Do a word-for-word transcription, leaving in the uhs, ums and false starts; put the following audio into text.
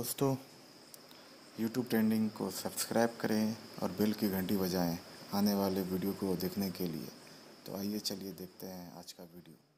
दोस्तों, YouTube trending को subscribe करें और बेल की घंटी बजाएं आने वाले वीडियो को देखने के लिए। तो आइए चलिए देखते हैं आज का वीडियो।